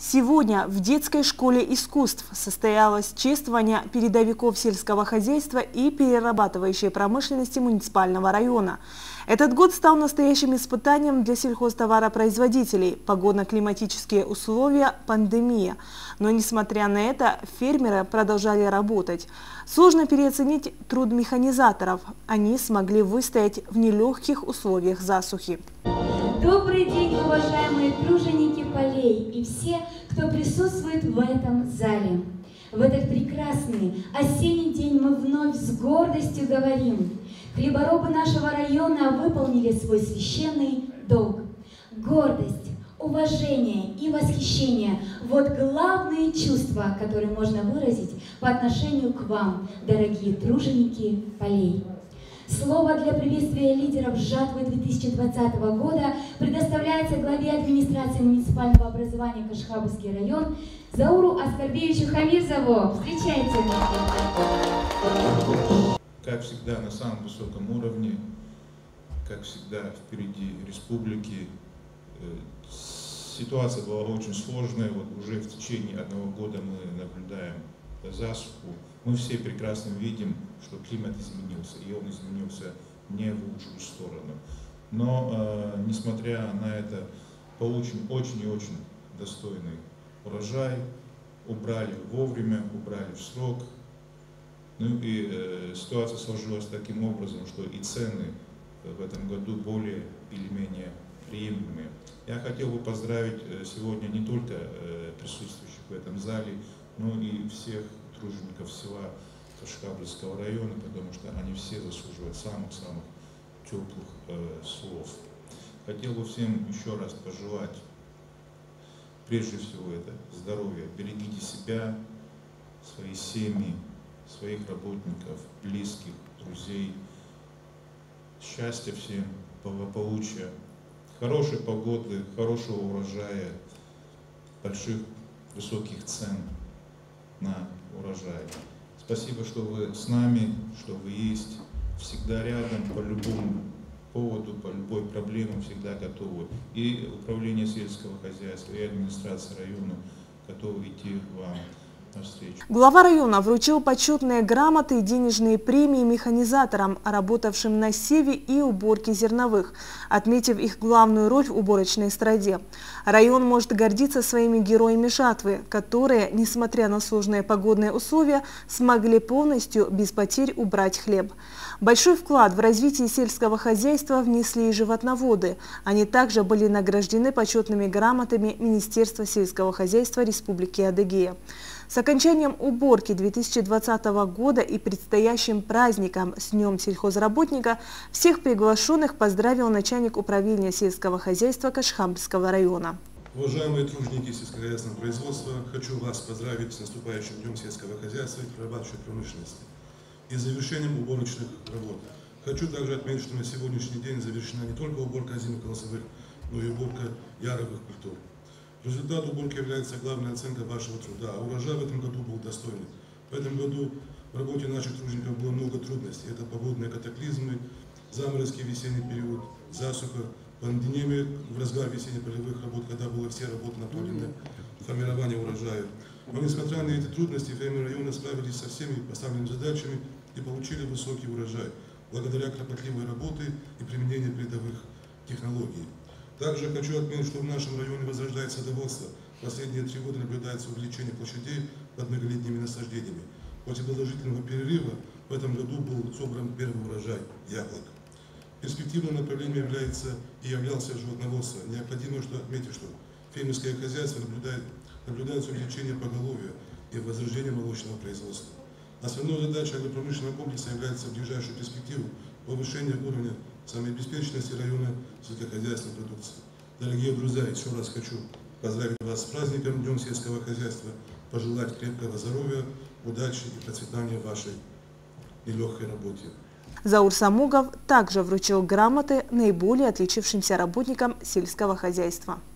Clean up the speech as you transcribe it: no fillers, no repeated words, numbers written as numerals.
Сегодня в детской школе искусств состоялось чествование передовиков сельского хозяйства и перерабатывающей промышленности муниципального района. Этот год стал настоящим испытанием для сельхозтоваропроизводителей. Погодно-климатические условия, пандемия. Но несмотря на это, фермеры продолжали работать. Сложно переоценить труд механизаторов. Они смогли выстоять в нелегких условиях засухи. Добрый день, уважаемые труженики полей и все, кто присутствует в этом зале. В этот прекрасный осенний день мы вновь с гордостью говорим: хлеборобы нашего района выполнили свой священный долг. Гордость, уважение и восхищение – вот главные чувства, которые можно выразить по отношению к вам, дорогие труженики полей. Слово для приветствия лидеров жатвы 2020 года предоставляется главе администрации муниципального образования Кашхабльский район Зауру Аскарбевичу Хамизову. Встречайте. Как всегда, на самом высоком уровне, как всегда, впереди республики. Ситуация была очень сложная. Вот уже в течение одного года мы наблюдаем засуху. Мы все прекрасно видим, что климат изменился, и он изменился не в лучшую сторону. Но, несмотря на это, получен очень и очень достойный урожай, убрали вовремя, убрали в срок. Ну и ситуация сложилась таким образом, что и цены в этом году более или менее приемлемые. Я хотел бы поздравить сегодня не только присутствующих в этом зале, но и всех тружеников села Кашхабльского района, потому что они все заслуживают самых-самых теплых слов. Хотел бы всем еще раз пожелать, прежде всего, это здоровья. Берегите себя, свои семьи, своих работников, близких, друзей. Счастья всем, благополучия, хорошей погоды, хорошего урожая, больших высоких цен на урожай. Спасибо, что вы с нами, что вы есть, всегда рядом, по любому поводу, по любой проблеме всегда готовы. И управление сельского хозяйства, и администрация района готовы идти вам навстречу. Глава района вручил почетные грамоты и денежные премии механизаторам, работавшим на севе и уборке зерновых, отметив их главную роль в уборочной среде. Район может гордиться своими героями жатвы, которые, несмотря на сложные погодные условия, смогли полностью без потерь убрать хлеб. Большой вклад в развитие сельского хозяйства внесли и животноводы. Они также были награждены почетными грамотами Министерства сельского хозяйства Республики Адыгея. С окончанием уборки 2020 года и предстоящим праздником с Днем сельхозработника всех приглашенных поздравил начальник управления сельского хозяйства Кашхабльского района. Уважаемые труженики сельскохозяйственного производства, хочу вас поздравить с наступающим Днем сельского хозяйства и перерабатывающей промышленности и завершением уборочных работ. Хочу также отметить, что на сегодняшний день завершена не только уборка озимых колосовых, но и уборка яровых культур. Результат уборки является главной оценкой вашего труда, а урожай в этом году был достойный. В этом году в работе наших тружеников было много трудностей. Это погодные катаклизмы, заморозки в весенний период, засуха, пандемия в разгар весенне-полевых работ, когда были все работы направлены на формирование урожая. Но несмотря на эти трудности, фермеры района справились со всеми поставленными задачами и получили высокий урожай, благодаря кропотливой работе и применению передовых технологий. Также хочу отметить, что в нашем районе возрождается садоводство. Последние 3 года наблюдается увеличение площадей под многолетними насаждениями. После продолжительного перерыва в этом году был собран первый урожай яблок. Перспективным направлением являлся животноводство. Необходимо отметить, что фермерское хозяйство наблюдается увеличение поголовья и возрождение молочного производства. Основной задачей агропромышленного комплекса является в ближайшую перспективу повышение уровня самообеспеченности района сельскохозяйственной продукции. Дорогие друзья, еще раз хочу поздравить вас с праздником, Днем сельского хозяйства, пожелать крепкого здоровья, удачи и процветания в вашей нелегкой работе. Заур Самугов также вручил грамоты наиболее отличившимся работникам сельского хозяйства.